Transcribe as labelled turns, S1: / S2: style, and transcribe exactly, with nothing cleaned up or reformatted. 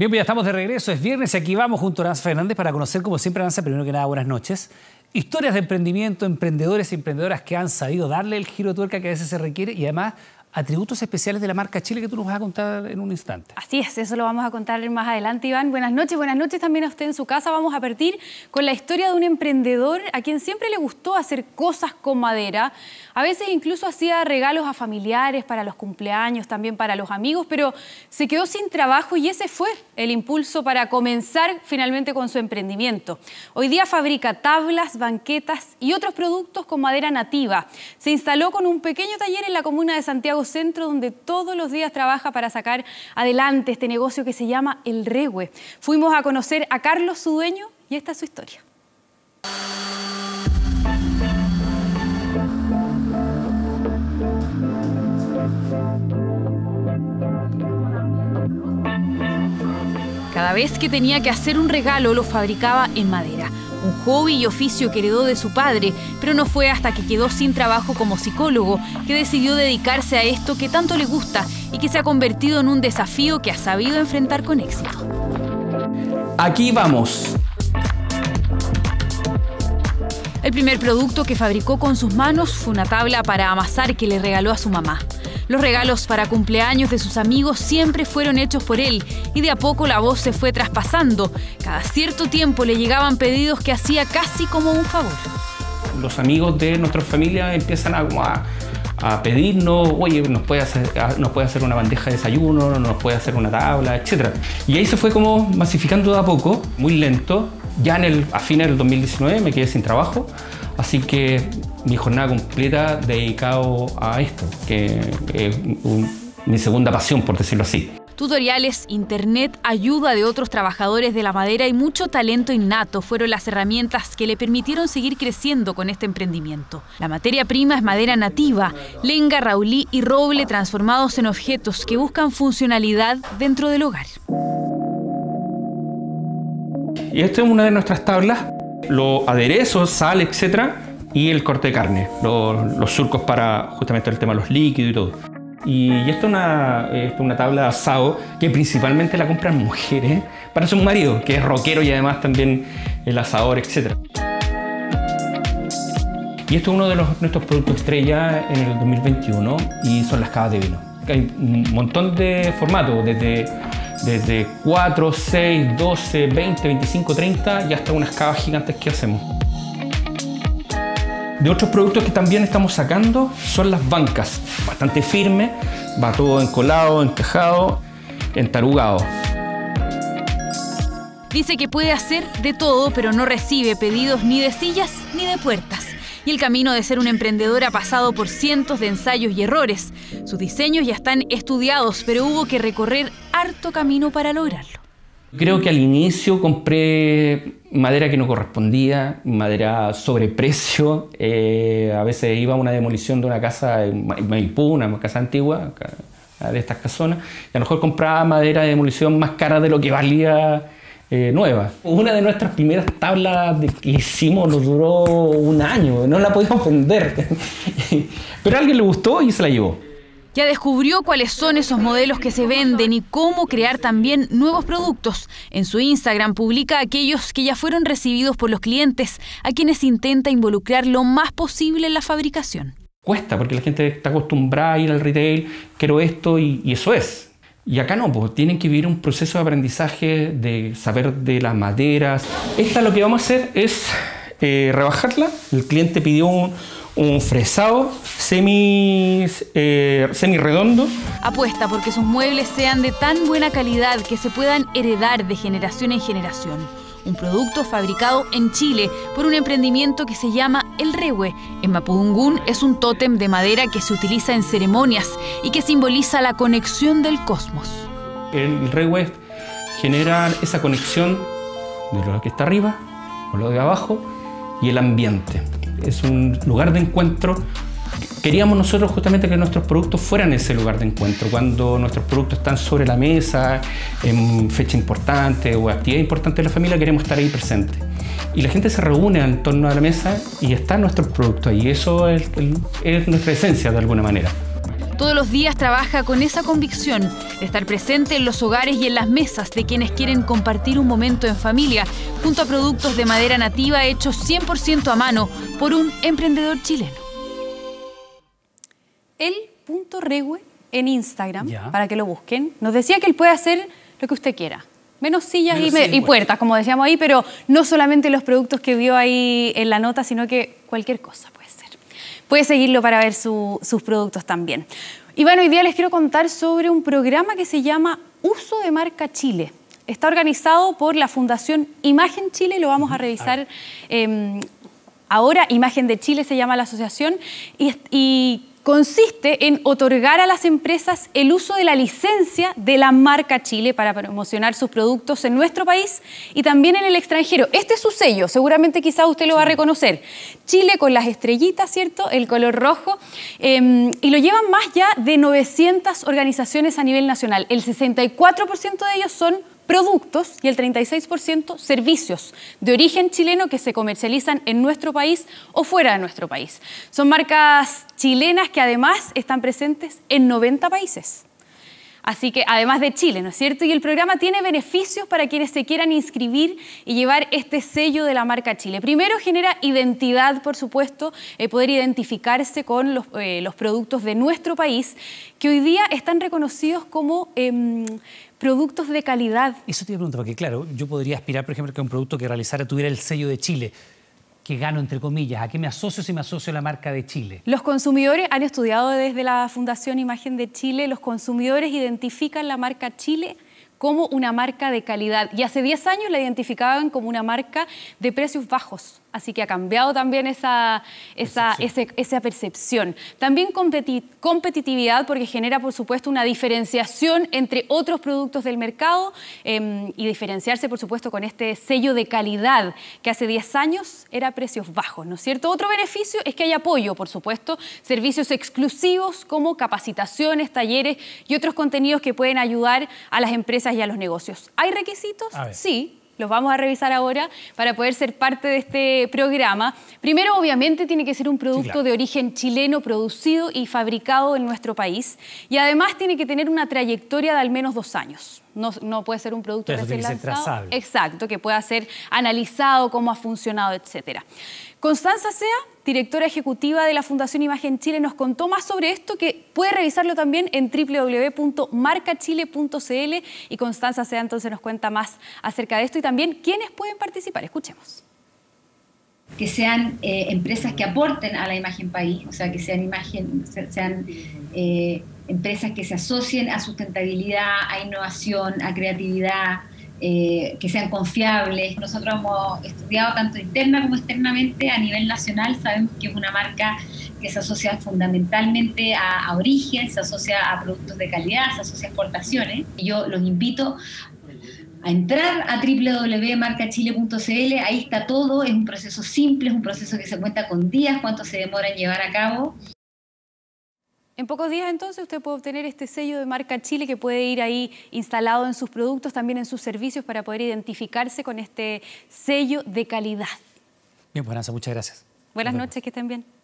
S1: Bien, pues ya estamos de regreso, es viernes y aquí vamos junto a Aranza Fernández para conocer, como siempre, Aranza, primero que nada, buenas noches. Historias de emprendimiento, emprendedores y emprendedoras que han sabido darle el giro de tuerca que a veces se requiere y además atributos especiales de la marca Chile que tú nos vas a contar en un instante.
S2: Así es, eso lo vamos a contar más adelante, Iván. Buenas noches, buenas noches también a usted en su casa. Vamos a partir con la historia de un emprendedor a quien siempre le gustó hacer cosas con madera. A veces incluso hacía regalos a familiares para los cumpleaños, también para los amigos, pero se quedó sin trabajo y ese fue el impulso para comenzar finalmente con su emprendimiento. Hoy día fabrica tablas, banquetas y otros productos con madera nativa. Se instaló con un pequeño taller en la comuna de Santiago Centro, donde todos los días trabaja para sacar adelante este negocio que se llama El Rehue. Fuimos a conocer a Carlos, su dueño, y esta es su historia. Cada vez que tenía que hacer un regalo lo fabricaba en madera. Un hobby y oficio que heredó de su padre, pero no fue hasta que quedó sin trabajo como psicólogo que decidió dedicarse a esto que tanto le gusta y que se ha convertido en un desafío que ha sabido enfrentar con éxito.
S1: Aquí vamos.
S2: El primer producto que fabricó con sus manos fue una tabla para amasar que le regaló a su mamá. Los regalos para cumpleaños de sus amigos siempre fueron hechos por él y de a poco la voz se fue traspasando. Cada cierto tiempo le llegaban pedidos que hacía casi como un favor.
S3: Los amigos de nuestra familia empiezan a, a, a pedirnos, oye, nos puede, hacer, nos puede hacer una bandeja de desayuno, nos puede hacer una tabla, etcétera. Y ahí se fue como masificando de a poco, muy lento. Ya en el, a fines del dos mil diecinueve me quedé sin trabajo. Así que mi jornada completa dedicado a esto, que es mi segunda pasión, por decirlo así.
S2: Tutoriales, internet, ayuda de otros trabajadores de la madera y mucho talento innato fueron las herramientas que le permitieron seguir creciendo con este emprendimiento. La materia prima es madera nativa, lenga, raulí y roble transformados en objetos que buscan funcionalidad dentro del hogar.
S3: Y esta es una de nuestras tablas. Los aderezos, sal, etcétera, y el corte de carne, los, los surcos para justamente el tema de los líquidos y todo. Y esto es una, es una tabla de asado que principalmente la compran mujeres para su marido, que es rockero y además también el asador, etcétera. Y esto es uno de los, nuestros productos estrella en el dos mil veintiuno y son las cavas de vino. Hay un montón de formatos, desde Desde cuatro, seis, doce, veinte, veinticinco, treinta y hasta unas cavas gigantes que hacemos. De otros productos que también estamos sacando son las bancas. Bastante firme, va todo encolado, encajado, entarugado.
S2: Dice que puede hacer de todo, pero no recibe pedidos ni de sillas ni de puertas. Y el camino de ser un emprendedor ha pasado por cientos de ensayos y errores. Sus diseños ya están estudiados, pero hubo que recorrer harto camino para lograrlo.
S3: Creo que al inicio compré madera que no correspondía, madera sobreprecio. Eh, a veces iba a una demolición de una casa en Maipú, una casa antigua, de estas casonas, y a lo mejor compraba madera de demolición más cara de lo que valía Eh, nueva. Una de nuestras primeras tablas de que hicimos nos duró un año, no la podíamos vender. Pero a alguien le gustó y se la llevó.
S2: Ya descubrió cuáles son esos modelos que se venden y cómo crear también nuevos productos. En su Instagram publica aquellos que ya fueron recibidos por los clientes, a quienes intenta involucrar lo más posible en la fabricación.
S3: Cuesta, porque la gente está acostumbrada a ir al retail, quiero esto y, y eso es. Y acá no, pues tienen que vivir un proceso de aprendizaje, de saber de las maderas. Esta lo que vamos a hacer es eh, rebajarla. El cliente pidió un, un fresado semi, eh, semi redondo.
S2: Apuesta porque sus muebles sean de tan buena calidad que se puedan heredar de generación en generación. Un producto fabricado en Chile por un emprendimiento que se llama El Rehue. En Mapudungún es un tótem de madera que se utiliza en ceremonias y que simboliza la conexión del cosmos.
S3: El Rehue genera esa conexión de lo que está arriba con lo de abajo y el ambiente. Es un lugar de encuentro. Queríamos nosotros justamente que nuestros productos fueran ese lugar de encuentro. Cuando nuestros productos están sobre la mesa, en fecha importante o actividad importante de la familia, queremos estar ahí presentes. Y la gente se reúne en torno a la mesa y están nuestros productos ahí. Eso es, es nuestra esencia de alguna manera.
S2: Todos los días trabaja con esa convicción. de estar presente en los hogares y en las mesas de quienes quieren compartir un momento en familia, junto a productos de madera nativa hechos cien por ciento a mano por un emprendedor chileno. El punto Regue en Instagram, ya, para que lo busquen, nos decía que él puede hacer lo que usted quiera. Menos sillas Menos y, me, y puertas, como decíamos ahí, pero no solamente los productos que vio ahí en la nota, sino que cualquier cosa puede ser. Puede seguirlo para ver su, sus productos también. Y bueno, hoy día les quiero contar sobre un programa que se llama Uso de Marca Chile. Está organizado por la Fundación Imagen Chile, lo vamos a revisar eh, ahora. Imagen de Chile se llama la asociación y... y consiste en otorgar a las empresas el uso de la licencia de la marca Chile para promocionar sus productos en nuestro país y también en el extranjero. Este es su sello, seguramente quizá usted lo va a reconocer. Chile con las estrellitas, ¿cierto? El color rojo. Eh, y lo llevan más ya de novecientas organizaciones a nivel nacional. El sesenta y cuatro por ciento de ellos son productos y el treinta y seis por ciento servicios de origen chileno que se comercializan en nuestro país o fuera de nuestro país. Son marcas chilenas que además están presentes en noventa países. Así que, además de Chile, ¿no es cierto? Y el programa tiene beneficios para quienes se quieran inscribir y llevar este sello de la marca Chile. Primero, genera identidad, por supuesto, eh, poder identificarse con los, eh, los productos de nuestro país, que hoy día están reconocidos como eh, productos de calidad.
S1: Eso te iba a preguntar, porque claro, yo podría aspirar, por ejemplo, que un producto que realizara tuviera el sello de Chile. ¿Qué gano, entre comillas? ¿A qué me asocio si me asocio a la marca de Chile?
S2: Los consumidores han estudiado desde la Fundación Imagen de Chile, los consumidores identifican la marca Chile como una marca de calidad y hace diez años la identificaban como una marca de precios bajos. Así que ha cambiado también esa, esa, ese, esa percepción. También competi competitividad porque genera, por supuesto, una diferenciación entre otros productos del mercado eh, y diferenciarse, por supuesto, con este sello de calidad que hace diez años era precios bajos, ¿no es cierto? Otro beneficio es que hay apoyo, por supuesto, servicios exclusivos como capacitaciones, talleres y otros contenidos que pueden ayudar a las empresas y a los negocios. ¿Hay requisitos? Sí. Los vamos a revisar ahora para poder ser parte de este programa. Primero, obviamente, tiene que ser un producto sí, claro. de origen chileno, producido y fabricado en nuestro país. Y además tiene que tener una trayectoria de al menos dos años. No, no puede ser un producto recién lanzado. Exacto, que pueda ser analizado, cómo ha funcionado, etcétera. Constanza Sea, directora ejecutiva de la Fundación Imagen Chile, nos contó más sobre esto, que puede revisarlo también en doble u doble u doble u punto marca chile punto c l y Constanza Sea entonces nos cuenta más acerca de esto y también quiénes pueden participar. Escuchemos.
S4: Que sean eh, empresas que aporten a la imagen país, o sea, que sean, imagen, sean eh, empresas que se asocien a sustentabilidad, a innovación, a creatividad, Eh, que sean confiables. Nosotros hemos estudiado tanto interna como externamente a nivel nacional, sabemos que es una marca que se asocia fundamentalmente a, a origen, se asocia a productos de calidad, se asocia a exportaciones. Y yo los invito a entrar a doble u doble u doble u punto marca chile punto c l, ahí está todo, es un proceso simple, es un proceso que se cuenta con días, cuánto se demora en llevar a cabo.
S2: En pocos días, entonces, usted puede obtener este sello de marca Chile que puede ir ahí instalado en sus productos, también en sus servicios, para poder identificarse con este sello de calidad.
S1: Bien, pues, Aranza, muchas gracias.
S2: Buenas noches, que estén bien.